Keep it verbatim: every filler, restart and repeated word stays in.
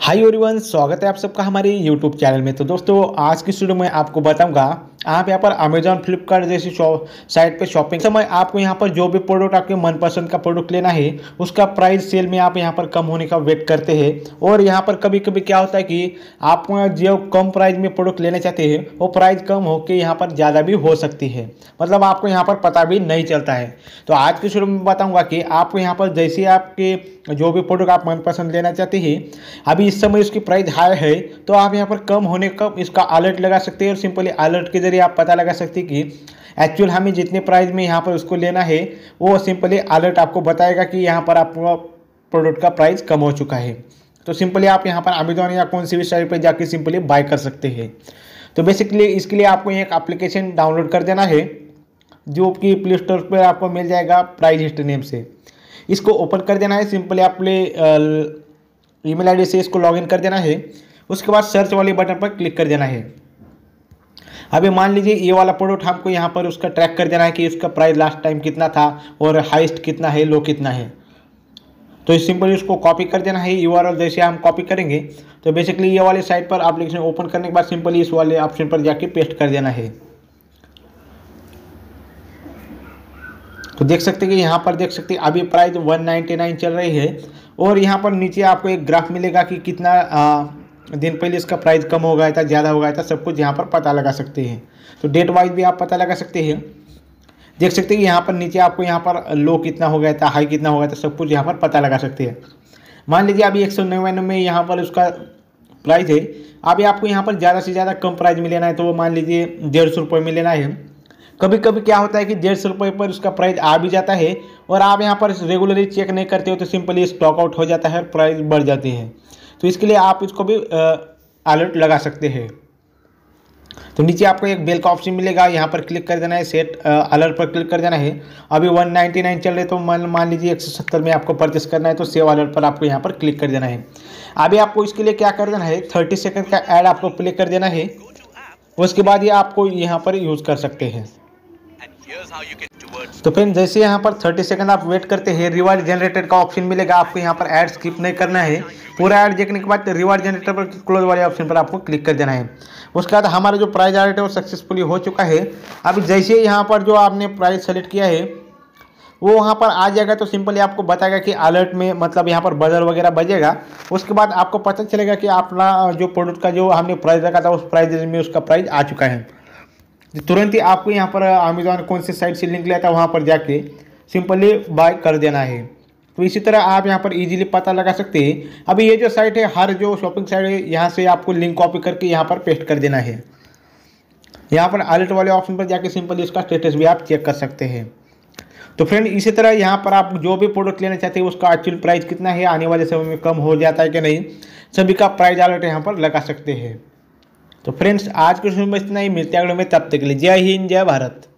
Hi everyone, स्वागत है आप सबका हमारे यूट्यूब चैनल में। तो दोस्तों, आज की वीडियो में आपको बताऊंगा आप यहाँ पर अमेजॉन फ्लिपकार्ट जैसी साइट पे शॉपिंग समय आपको यहाँ पर जो भी प्रोडक्ट आपके मनपसंद का प्रोडक्ट लेना है उसका प्राइस सेल में आप यहाँ पर कम होने का वेट करते हैं। और यहाँ पर कभी कभी क्या होता है कि आप जो कम प्राइस में प्रोडक्ट लेना चाहते हैं वो प्राइस कम होकर यहाँ पर ज़्यादा भी हो सकती है, मतलब आपको यहाँ पर पता भी नहीं चलता है। तो आज की वीडियो में बताऊँगा कि आपको यहाँ पर जैसे आपके जो भी प्रोडक्ट आप मनपसंद लेना चाहते हैं, अभी इस समय उसकी प्राइस हाई है तो आप यहाँ पर कम होने का इसका अलर्ट लगा सकते हैं और सिंपली अलर्ट के जरिए आप पता लगा सकते हैं कि एक्चुअल हमें जितने प्राइस में यहाँ पर उसको लेना है वो सिंपली अलर्ट आपको बताएगा कि यहाँ पर आपका प्रोडक्ट का प्राइस कम हो चुका है। तो सिंपली आप यहाँ पर अमेजॉन या कौन सी भी साइट पर जाके सिंपली बाय कर सकते हैं। तो बेसिकली इसके लिए आपको एक एप्लीकेशन डाउनलोड कर देना है जो कि प्ले स्टोर पर आपको मिल जाएगा प्राइस हिस्ट्री नेम से। इसको ओपन कर देना है, सिंपली अपने ईमेल आईडी से इसको लॉगिन कर देना है। उसके बाद सर्च वाले बटन पर क्लिक कर देना है। अभी मान लीजिए ये वाला प्रोडक्ट हमको यहाँ पर उसका ट्रैक कर देना है कि उसका प्राइस लास्ट टाइम कितना था और हाईएस्ट कितना है, लो कितना है। तो सिंपली उसको कॉपी कर देना है। यूआरएल जैसे हम कॉपी करेंगे तो बेसिकली ये वाले साइट पर एप्लीकेशन ओपन करने के बाद सिंपली इस वाले ऑप्शन पर जाके पेस्ट कर देना है। तो देख सकते हैं कि यहाँ पर देख सकते हैं अभी प्राइस एक सौ निन्यानवे चल रही है और यहाँ पर नीचे आपको एक ग्राफ मिलेगा कि कितना आ, दिन पहले इसका प्राइस कम हो गया था, ज़्यादा हो गया था, सब कुछ यहाँ पर पता लगा सकते हैं। तो डेट वाइज भी आप पता लगा सकते हैं। देख सकते हैं कि यहाँ पर नीचे आपको यहाँ पर लो कितना हो गया था, हाई कितना हो गया था, सब कुछ यहाँ पर पता लगा सकते हैं। मान लीजिए अभी एक सौ नवानवे में यहाँ पर उसका प्राइस है। अभी आपको यहाँ पर ज़्यादा से ज़्यादा कम प्राइस में लेना है तो वो मान लीजिए डेढ़ सौ रुपये में लेना है। कभी कभी क्या होता है कि डेढ़ सौ रुपये पर उसका प्राइस आ भी जाता है और आप यहाँ पर रेगुलरली चेक नहीं करते हो तो सिंपली स्टॉक आउट हो जाता है और प्राइस बढ़ जाती है। तो इसके लिए आप इसको भी अलर्ट लगा सकते हैं। तो नीचे आपको एक बेल का ऑप्शन मिलेगा, यहाँ पर क्लिक कर देना है, सेट अलर्ट पर क्लिक कर देना है। अभी एक सौ निन्यानवे चल रहे तो मान मान लीजिए एक सौ सत्तर में आपको परचेस करना है तो सेव अलर्ट पर आपको यहाँ पर क्लिक कर देना है। अभी आपको इसके लिए क्या कर देना है, थर्टी सेकेंड का ऐड आपको प्ले कर देना है। उसके बाद ये आपको यहाँ पर यूज़ कर सकते हैं। तो फिर जैसे यहाँ पर तीस सेकंड आप वेट करते हैं, रिवार्ड जनरेटेड का ऑप्शन मिलेगा। आपको यहाँ पर ऐड स्किप नहीं करना है, पूरा ऐड देखने के बाद रिवार्ड जनरेटर पर क्लोज वाले ऑप्शन पर आपको क्लिक कर देना है। उसके बाद हमारा जो प्राइस अलर्ट है वो सक्सेसफुली हो चुका है। अभी जैसे यहाँ पर जो आपने प्राइस सेलेक्ट किया है वो वहाँ पर आ जाएगा तो सिंपली आपको बताएगा कि अलर्ट में मतलब यहाँ पर बजर वगैरह बजेगा। उसके बाद आपको पता चलेगा कि अपना जो प्रोडक्ट का जो हमने प्राइस रखा था उस प्राइस में उसका प्राइस आ चुका है। तुरंत ही आपको यहाँ पर अमेजॉन कौन सी साइट से लिंक लिया था वहाँ पर जाके सिंपली बाय कर देना है। तो इसी तरह आप यहाँ पर इजीली पता लगा सकते हैं। अभी ये जो साइट है, हर जो शॉपिंग साइट है यहाँ से आपको लिंक कॉपी करके यहाँ पर पेस्ट कर देना है। यहाँ पर अलर्ट वाले ऑप्शन पर जाके सिंपली इसका स्टेटस भी आप चेक कर सकते हैं। तो फ्रेंड, इसी तरह यहाँ पर आप जो भी प्रोडक्ट लेना चाहते हैं उसका एक्चुअल प्राइस कितना है, आने वाले समय में कम हो जाता है कि नहीं, सभी का प्राइस अलर्ट यहाँ पर लगा सकते हैं। तो फ्रेंड्स, आज के वीडियो में इतना ही, मिलते हैं अगले में, तब तक के लिए जय हिंद, जय भारत।